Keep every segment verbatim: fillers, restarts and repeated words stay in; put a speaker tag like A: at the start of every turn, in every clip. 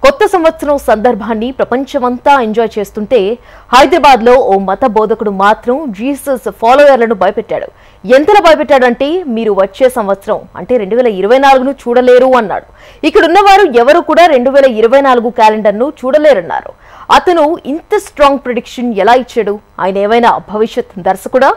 A: కొత్త సంవత్సరం సందర్భాన్ని ప్రపంచమంతా ఎంజాయ్ చేస్తుంటే హైదరాబాద్ లో ఓ మత బోధకుడు మాత్రం జీసస్ ఫాలోయర్లను భయపెట్టాడు. ఎంతలా భయపెట్టాడంటే మీరు వచ్చే సంవత్సరం అంటే రెండు వేల ఇరవై నాలుగును చూడలేరు అన్నాడు. ఇక్కడున్న వారు ఎవరు కూడా రెండు వేల ఇరవై నాలుగు క్యాలెండర్ను చూడలేరన్నారు. అతను ఇంత స్ట్రాంగ్ ప్రిడిక్షన్ ఎలా ఇచ్చాడు? ఆయన ఏమైనా భవిష్యత్ దర్శకుడా?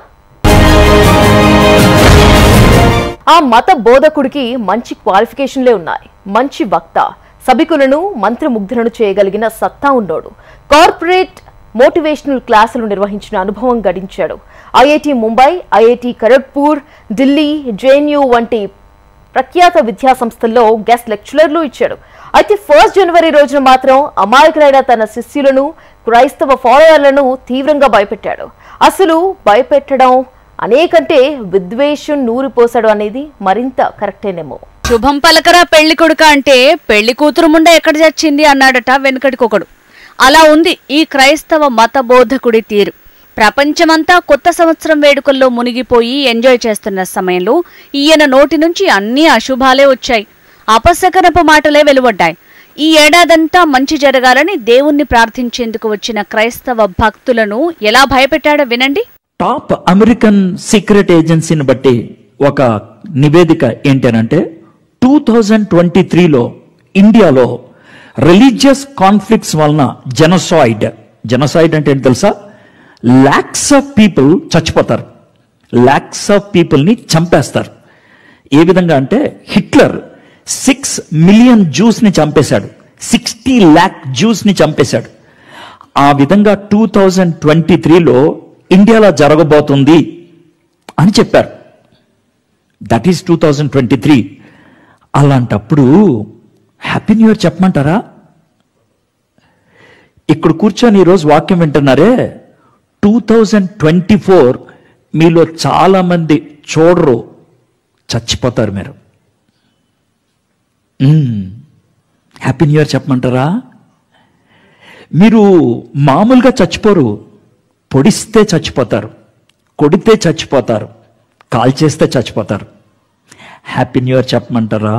A: ఆ మత బోధకుడికి మంచి క్వాలిఫికేషన్లే ఉన్నాయి. మంచి వక్త, సభికులను మంత్రముగ్ధులను చేయగలిగిన సత్తా ఉన్నోడు. కార్పొరేట్ మోటివేషనల్ క్లాసులు నిర్వహించిన అనుభవం గడించాడు. IIT Mumbai, IIT Kharagpur, Delhi, JNU వంటి ప్రఖ్యాత విద్యా సంస్థల్లో గెస్ట్ లెక్చరర్లు ఇచ్చాడు. అయితే ఫస్ట్ జనవరి రోజున మాత్రం అమాయకులైన తన శిష్యులను, క్రైస్తవ ఫాలోయర్లను తీవ్రంగా భయపెట్టాడు. అసలు భయపెట్టడం అనేకంటే విద్వేషం నూరిపోసాడు అనేది మరింత కరెక్టేనేమో.
B: శుభం పలకరా పెళ్లి కొడుక అంటే పెళ్లి కూతురు ముండ ఎక్కడ చచ్చింది అన్నాడట వెనుకటికొకడు. అలా ఉంది ఈ క్రైస్తవ మత బోధకుడి తీరు. ప్రపంచమంతా కొత్త సంవత్సరం వేడుకల్లో మునిగిపోయి ఎంజాయ్ చేస్తున్న సమయంలో ఈయన నోటి నుంచి అన్ని అశుభాలే వచ్చాయి. అపశకనపు మాటలే వెలువడ్డాయి. ఈ ఏడాదంతా మంచి జరగాలని దేవుణ్ణి ప్రార్థించేందుకు వచ్చిన క్రైస్తవ భక్తులను ఎలా భయపెట్టాడో వినండి.
C: టాప్ అమెరికన్ సీక్రెట్ ఏజెన్సీని బట్టి ఒక నివేదిక ఏంటంటే టూ థౌజండ్ ట్వంటీ త్రీలో ఇండియాలో రిలీజియస్ కాన్ఫ్లిక్ట్స్ వలన జెనోసాయిడ్ జెనోసాయిడ్ అంటే ఏంటి తెలుసా? లాక్స్ ఆఫ్ పీపుల్ చచ్చిపోతారు. లాక్స్ ఆఫ్ పీపుల్ని చంపేస్తారు. ఏ విధంగా అంటే హిట్లర్ సిక్స్ మిలియన్ జూస్ని చంపేశాడు. సిక్స్టీ ల్యాక్ జూస్ని చంపేశాడు. ఆ విధంగా టూ థౌజండ్ ట్వంటీ త్రీలో ఇండియాలో జరగబోతుంది అని చెప్పారు. That is two thousand twenty three. అలాంటప్పుడు హ్యాపీ న్యూ ఇయర్ చెప్పమంటారా? ఇక్కడ కూర్చొని ఈరోజు వాక్యం వింటున్నారే, టూ థౌజండ్ ట్వంటీ ఫోర్ మీలో చాలా మంది చూడరు, చచ్చిపోతారు మీరు. హ్యాపీ న్యూ ఇయర్ చెప్పమంటారా? మీరు మామూలుగా చచ్చిపోరు, పొడిస్తే చచ్చిపోతారు, కొడితే చచ్చిపోతారు, కాల్ చేస్తే చచ్చిపోతారు. హ్యాపీ న్యూ ఇయర్ చెప్పమంటారా?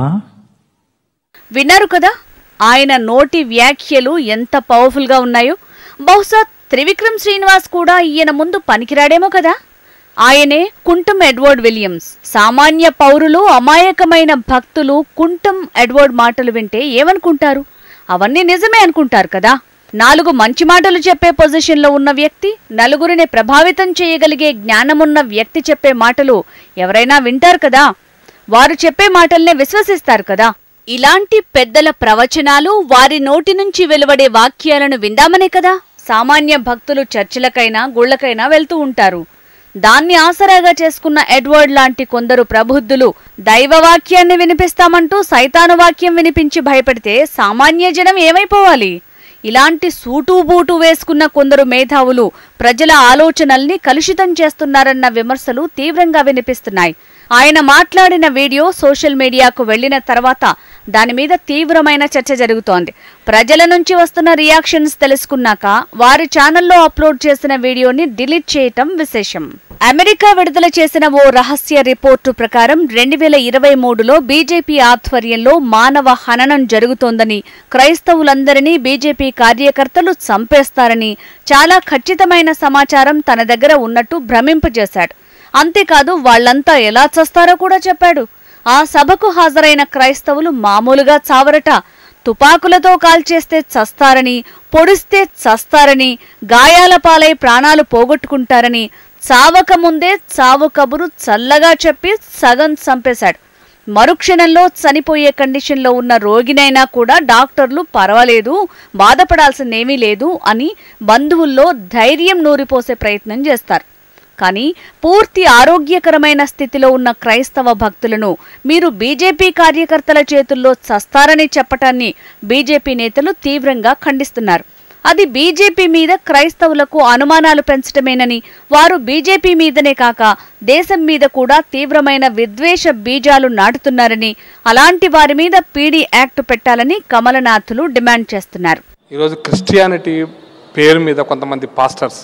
B: విన్నారు కదా ఆయన నోటి వ్యాఖ్యలు ఎంత పవర్ఫుల్ గా ఉన్నాయో. బహుశా త్రివిక్రమ్ శ్రీనివాస్ కూడా ఈయన ముందు పనికిరాడేమో కదా. ఆయనే కుంటం ఎడ్వర్డ్ విలియమ్స్. సామాన్య పౌరులు, అమాయకమైన భక్తులు కుంటం ఎడ్వర్డ్ మాటలు వింటే ఏమనుకుంటారు? అవన్నీ నిజమే అనుకుంటారు కదా. నాలుగు మంచి మాటలు చెప్పే పొజిషన్లో ఉన్న వ్యక్తి, నలుగురిని ప్రభావితం చేయగలిగే జ్ఞానమున్న వ్యక్తి చెప్పే మాటలు ఎవరైనా వింటారు కదా. వారు చెప్పే మాటల్నే విశ్వసిస్తారు కదా. ఇలాంటి పెద్దల ప్రవచనాలు, వారి నోటి నుంచి వెలువడే వాక్యాలను విందామనే కదా సామాన్య భక్తులు చర్చిలకైనా గుళ్లకైనా వెళ్తూ ఉంటారు. దాన్ని ఆసరాగా చేసుకున్న ఎడ్వర్డ్ లాంటి కొందరు ప్రబుద్ధులు దైవవాక్యాన్ని వినిపిస్తామంటూ సైతాను వాక్యం వినిపించి భయపెడితే సామాన్య జనం ఏమైపోవాలి? ఇలాంటి సూటూబూటు వేసుకున్న కొందరు మేధావులు ప్రజల ఆలోచనల్ని కలుషితం చేస్తున్నారన్న విమర్శలు తీవ్రంగా వినిపిస్తున్నాయి. ఆయన మాట్లాడిన వీడియో సోషల్ మీడియాకు వెళ్లిన తర్వాత దాని మీద తీవ్రమైన చర్చ జరుగుతోంది. ప్రజల నుంచి వస్తున్న రియాక్షన్స్ తెలుసుకున్నాక వారి ఛానల్లో అప్లోడ్ చేసిన వీడియోని డిలీట్ చేయటం విశేషం. అమెరికా విడుదల చేసిన ఓ రహస్య రిపోర్టు ప్రకారం రెండు వేల ఇరవై మూడులో బీజేపీ ఆధ్వర్యంలో మానవ హననం జరుగుతోందని, క్రైస్తవులందరినీ బీజేపీ కార్యకర్తలు చంపేస్తారని చాలా ఖచ్చితమైన సమాచారం తన దగ్గర ఉన్నట్టు భ్రమింపజేశాడు. అంతేకాదు వాళ్లంతా ఎలా చస్తారో కూడా చెప్పాడు. ఆ సభకు హాజరైన క్రైస్తవులు మామూలుగా చావరట. తుపాకులతో కాల్చేస్తే చస్తారని, పొడిస్తే చస్తారని, గాయాల పాలై ప్రాణాలు పోగొట్టుకుంటారని, చావకముందే చావు కబురు చల్లగా చెప్పి సగం చంపేశాడు. మరుక్షణంలో చనిపోయే కండిషన్లో ఉన్న రోగినైనా కూడా డాక్టర్లు పర్వాలేదు, బాధపడాల్సిందేమీ లేదు అని బంధువుల్లో ధైర్యం నూరిపోసే ప్రయత్నం చేస్తారు. కానీ పూర్తి ఆరోగ్యకరమైన స్థితిలో ఉన్న క్రైస్తవ భక్తులను మీరు బీజేపీ కార్యకర్తల చేతుల్లో చస్తారని చెప్పటాన్ని బీజేపీ నేతలు తీవ్రంగా ఖండిస్తున్నారు. అది బీజేపీ మీద క్రైస్తవులకు అనుమానాలు పెంచటమేనని, వారు బీజేపీ మీదనే కాక దేశం మీద కూడా తీవ్రమైన విద్వేష బీజాలు నాటుతున్నారని, అలాంటి వారి మీద పీడీ యాక్ట్ పెట్టాలని కమలనాథులు డిమాండ్ చేస్తున్నారు.
D: ఈరోజు క్రిస్టియానిటీ పేరు మీద కొంతమంది పాస్టర్స్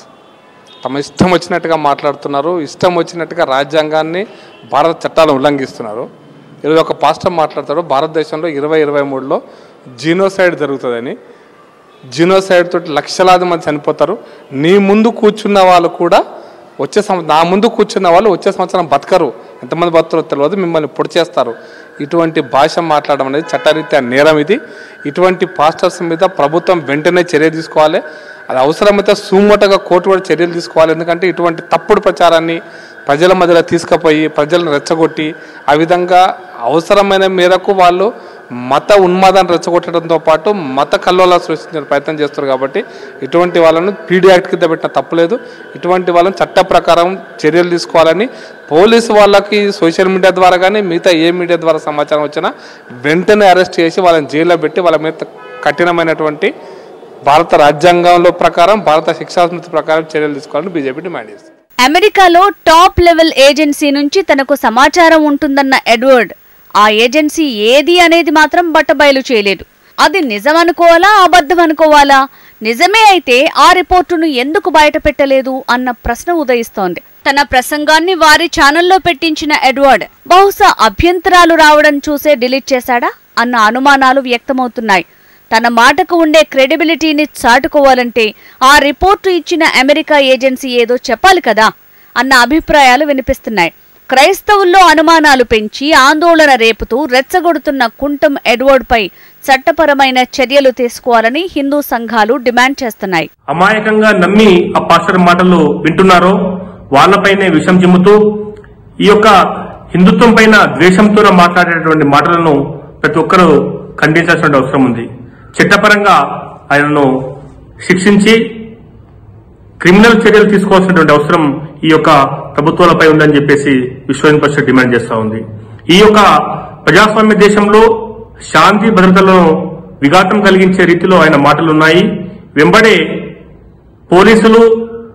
D: తమ ఇష్టం వచ్చినట్టుగా మాట్లాడుతున్నారు, ఇష్టం వచ్చినట్టుగా రాజ్యాంగాన్ని, భారత చట్టాలను ఉల్లంఘిస్తున్నారు. ఈరోజు ఒక పాస్టర్ మాట్లాడతాడు, భారతదేశంలో ఇరవై ఇరవై మూడులో జీనోసైడ్ జరుగుతుందని, జీనోసైడ్ తోటి లక్షలాది మంది చనిపోతారు. నీ ముందు కూర్చున్న వాళ్ళు కూడా వచ్చే సంవత్సరం నా ముందు కూర్చున్న వాళ్ళు వచ్చే సంవత్సరం బతకరు, ఎంతమంది బతుకుతారో తెలియదు, మిమ్మల్ని పొడి చేస్తారు. ఇటువంటి భాష మాట్లాడడం అనేది చట్టరీత్యా నేరం. ఇది ఇటువంటి పాస్టర్స్ మీద ప్రభుత్వం వెంటనే చర్య తీసుకోవాలి. అది అవసరమైతే సుమోటగా కోర్టు కూడా చర్యలు తీసుకోవాలి. ఎందుకంటే ఇటువంటి తప్పుడు ప్రచారాన్ని ప్రజల మధ్యలో తీసుకుపోయి ప్రజలను రెచ్చగొట్టి ఆ విధంగా అవసరమైన మేరకు వాళ్ళు మత ఉన్మాదాన్ని రెచ్చగొట్టడంతో పాటు మత కల్లోలా సృష్టించే ప్రయత్నం చేస్తారు. కాబట్టి ఇటువంటి వాళ్ళను పీడీ యాక్ట్ కింద పెట్టిన తప్పులేదు. ఇటువంటి వాళ్ళని చట్ట ప్రకారం చర్యలు తీసుకోవాలని పోలీసు వాళ్ళకి సోషల్ మీడియా ద్వారా కానీ మిగతా ఏ మీడియా ద్వారా సమాచారం వచ్చినా వెంటనే అరెస్ట్ చేసి వాళ్ళని జైల్లో పెట్టి వాళ్ళ మీద కఠినమైనటువంటి భారత రాజ్యాంగంలో ప్రకారం భారత శిక్షా స్మృతి ప్రకారం చర్యలు తీసుకోవాలని బీజేపీ డిమాండ్ చేస్తుంది.
B: అమెరికాలో టాప్ లెవెల్ ఏజెన్సీ నుంచి తనకు సమాచారం ఉంటుందన్న ఎడ్వర్డ్ ఆ ఏజెన్సీ ఏది అనేది మాత్రం బట్టబయలు చేయలేదు. అది నిజం అనుకోవాలా అబద్ధం అనుకోవాలా? నిజమే అయితే ఆ రిపోర్టును ఎందుకు బయట పెట్టలేదు అన్న ప్రశ్న ఉదయిస్తోంది. తన ప్రసంగాన్ని వారి ఛానల్లో పెట్టించిన ఎడ్వర్డ్ బహుశా అభ్యంతరాలు రావడం చూసే డిలీట్ చేశాడా అన్న అనుమానాలు వ్యక్తమవుతున్నాయి. తన మాటకు ఉండే క్రెడిబిలిటీని చాటుకోవాలంటే ఆ రిపోర్టు ఇచ్చిన అమెరికా ఏజెన్సీ ఏదో చెప్పాలి కదా అన్న అభిప్రాయాలు వినిపిస్తున్నాయి. క్రైస్తవుల్లో అనుమానాలు పెంచి ఆందోళన రేపుతూ రెచ్చగొడుతున్న కుంటం ఎడ్వర్డ్ పై చట్టపరమైన చర్యలు తీసుకోవాలని హిందూ సంఘాలు డిమాండ్ చేస్తున్నాయి.
E: అమాయకంగా నమ్మి ఆ పాస్టర్ మాటలు వింటున్నారో వాళ్లపైనే విషం చిమ్ముతూ ఈ యొక్క హిందుత్వం పైన ద్వేషంతో మాట్లాడేటువంటి మాటలను ప్రతి ఒక్కరూ ఖండించాల్సిన అవసరం ఉంది. చట్టపరంగా ఆయనను శిక్షించి క్రిమినల్ చర్యలు తీసుకోవాల్సినటువంటి అవసరం ఈ యొక్క ప్రభుత్వాలపై ఉందని చెప్పేసి విశ్వ హిందూ పరిషత్ డిమాండ్ చేస్తా ఉంది. ఈ యొక్క ప్రజాస్వామ్య దేశంలో శాంతి భద్రతలను విఘాతం కలిగించే రీతిలో ఆయన మాటలున్నాయి. వెంబడే పోలీసులు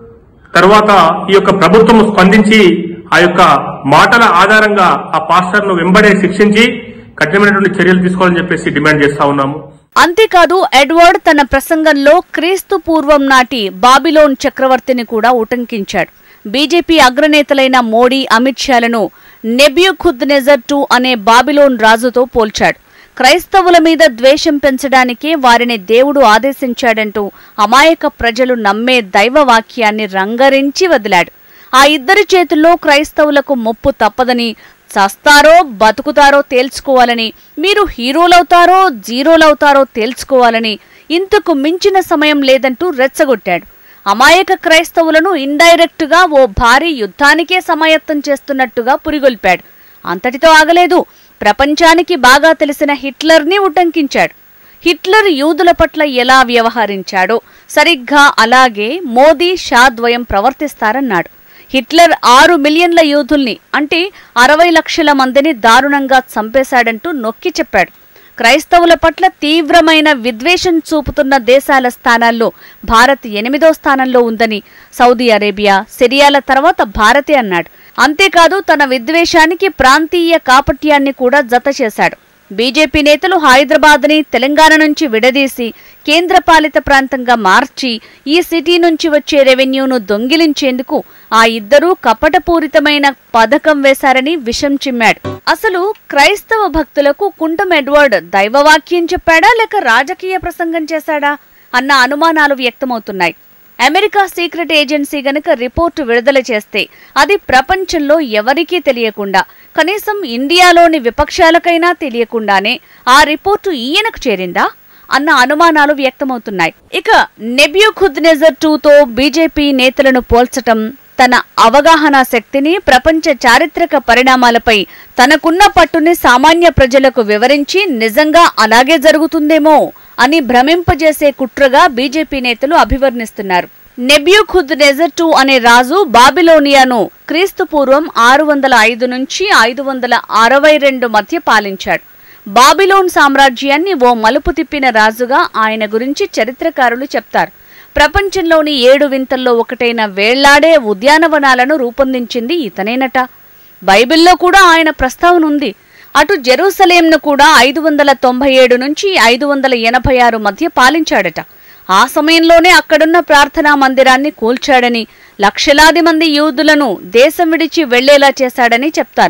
E: తర్వాత ఈ యొక్క ప్రభుత్వం స్పందించి ఆ యొక్క మాటల ఆధారంగా ఆ పాస్టర్ను వెంబడే శిక్షించి కఠినమైనటువంటి చర్యలు తీసుకోవాలని చెప్పేసి డిమాండ్ చేస్తా ఉన్నాము.
B: అంతేకాదు ఎడ్వర్డ్ తన ప్రసంగంలో క్రీస్తు పూర్వం నాటి బాబిలోన్ చక్రవర్తిని కూడా ఉటంకించాడు. బీజేపీ అగ్రనేతలైన మోడీ, అమిత్ షాలను నెబ్యూఖుద్నెజర్ టూ అనే బాబిలోన్ రాజుతో పోల్చాడు. క్రైస్తవుల మీద ద్వేషం పెంచడానికే వారిని దేవుడు ఆదేశించాడంటూ అమాయక ప్రజలు నమ్మే దైవవాక్యాన్ని రంగరించి వదిలాడు. ఆ ఇద్దరి చేతుల్లో క్రైస్తవులకు ముప్పు తప్పదని, చస్తారో బతుకుతారో తేల్చుకోవాలని, మీరు హీరోలవుతారో జీరోలవుతారో తేల్చుకోవాలని, ఇంతకు మించిన సమయం లేదంటూ రెచ్చగొట్టాడు. అమాయక క్రైస్తవులను ఇండైరెక్ట్ గా ఓ భారీ యుద్ధానికే సమాయత్తం చేస్తున్నట్టుగా పురిగొల్పాడు. అంతటితో ఆగలేదు. ప్రపంచానికి బాగా తెలిసిన హిట్లర్ని ఉటంకించాడు. హిట్లర్ యూదుల పట్ల ఎలా వ్యవహరించాడో సరిగ్గా అలాగే మోదీ, షా ద్వయం ప్రవర్తిస్తారన్నాడు. హిట్లర్ ఆరు మిలియన్ల యూదుల్ని అంటే అరవై లక్షల మందిని దారుణంగా చంపేశాడంటూ నొక్కి చెప్పాడు. క్రైస్తవుల పట్ల తీవ్రమైన విద్వేషం చూపుతున్న దేశాల స్థానాల్లో భారత్ ఎనిమిదో స్థానంలో ఉందని, సౌదీ అరేబియా, సిరియాల తర్వాత భారతే అన్నాడు. అంతేకాదు తన విద్వేషానికి ప్రాంతీయ కాపట్యాన్ని కూడా జత చేశాడు. బీజేపీ నేతలు హైదరాబాద్ని తెలంగాణ నుంచి విడదీసి కేంద్రపాలిత ప్రాంతంగా మార్చి ఈ సిటీ నుంచి వచ్చే రెవెన్యూను దొంగిలించేందుకు ఆ ఇద్దరూ కపటపూరితమైన పథకం వేశారని విషం చిమ్మాడు. అసలు క్రైస్తవ భక్తులకు కుంటం ఎడ్వర్డ్ దైవవాక్యం చెప్పాడా లేక రాజకీయ ప్రసంగం చేశాడా అన్న అనుమానాలు వ్యక్తమవుతున్నాయి. అమెరికా సీక్రెట్ ఏజెన్సీ గనక రిపోర్టు విడుదల చేస్తే అది ప్రపంచంలో ఎవరికీ తెలియకుండా, కనీసం ఇండియాలోని విపక్షాలకైనా తెలియకుండానే ఆ రిపోర్టు ఈయనకు చేరిందా అన్న అనుమానాలు వ్యక్తమవుతున్నాయి. ఇక నెబ్యూఖుద్నెజర్ టూతో బీజేపీ నేతలను పోల్చటం, తన అవగాహన శక్తిని, ప్రపంచ చారిత్రక పరిణామాలపై తనకున్న పట్టుని సామాన్య ప్రజలకు వివరించి నిజంగా అలాగే జరుగుతుందేమో అని భ్రమింపజేసే కుట్రగా బీజేపీ నేతలు అభివర్ణిస్తున్నారు. నెబ్యూఖుద్నెజర్ టూ అనే రాజు బాబిలోనియాను క్రీస్తు పూర్వం ఆరు వందల ఐదు నుంచి ఐదు వందల అరవై రెండు మధ్య పాలించాడు. బాబిలోన్ సామ్రాజ్యాన్ని ఓ మలుపు తిప్పిన రాజుగా ఆయన గురించి చరిత్రకారులు చెప్తారు. ప్రపంచంలోని ఏడు వింతల్లో ఒకటైన వేళ్లాడే ఉద్యానవనాలను రూపొందించింది ఇతనేనట. బైబిల్లో కూడా ఆయన ప్రస్తావన ఉంది. అటు జెరూసలేంను కూడా ఐదు వందల తొంభై ఏడు నుంచి ఐదు వందల ఎనభై ఆరు మధ్య పాలించాడట. ఆ సమయంలోనే అక్కడున్న ప్రార్థనా మందిరాన్ని కూల్చాడని, లక్షలాది మంది యూదులను దేశం విడిచి వెళ్లేలా చేశాడని చెప్తారు.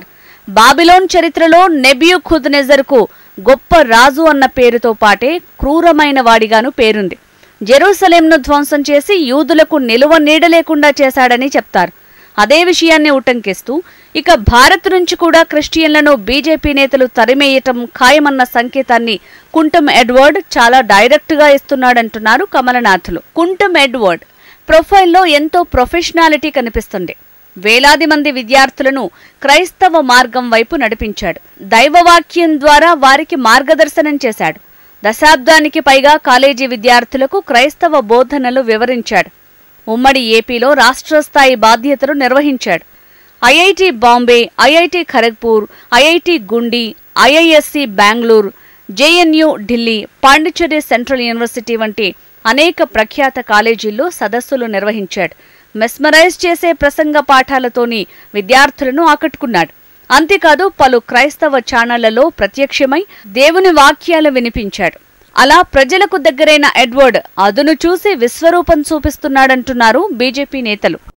B: బాబిలోన్ చరిత్రలో నెబుకద్నెజరుకు గొప్ప రాజు అన్న పేరుతో పాటే క్రూరమైన వాడిగాను పేరుంది. జెరూసలేంను ధ్వంసం చేసి యూదులకు నిలువ నీడ లేకుండా చేశాడని చెప్తారు. అదే విషయాన్ని ఉటంకిస్తూ ఇక భారత్ నుంచి కూడా క్రిస్టియన్లను బీజేపీ నేతలు తరిమేయటం ఖాయమన్న సంకేతాన్ని కుంటం ఎడ్వర్డ్ చాలా డైరెక్ట్గా ఇస్తున్నాడంటున్నారు కమలనాథులు. కుంటం ఎడ్వర్డ్ ప్రొఫైల్లో ఎంతో ప్రొఫెషనాలిటీ కనిపిస్తుంది. వేలాది మంది విద్యార్థులను క్రైస్తవ మార్గం వైపు నడిపించాడు. దైవవాక్యం ద్వారా వారికి మార్గదర్శనం చేశాడు. దశాబ్దానికి పైగా కాలేజీ విద్యార్థులకు క్రైస్తవ బోధనలు వివరించాడు. ఉమ్మడి ఏపీలో రాష్ట్రస్థాయి బాధ్యతలు నిర్వహించాడు. IIT Bombay, IIT Kharagpur, IIT Guindy, IISc Bengaluru, JNU Delhi, Pondicherry central university వంటి అనేక ప్రఖ్యాత కాలేజీల్లో సదస్సులు నిర్వహించాడు. మెస్మరైజ్ చేసే ప్రసంగ పాఠాలతోని విద్యార్థులను ఆకట్టుకున్నాడు. అంతేకాదు పలు క్రైస్తవ ఛానళ్లలో ప్రత్యక్షమై దేవుని వాక్యాలు వినిపించాడు. అలా ప్రజలకు దగ్గరైన ఎడ్వర్డ్ అదును చూసి విశ్వరూపం చూపిస్తున్నాడంటున్నారు బీజేపీ నేతలు.